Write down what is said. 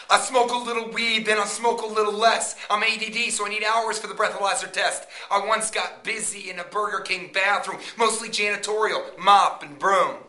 I smoke a little weed, then I smoke a little less. I'm ADD, so I need hours for the breathalyzer test. I once got busy in a Burger King bathroom, mostly janitorial, mop and broom.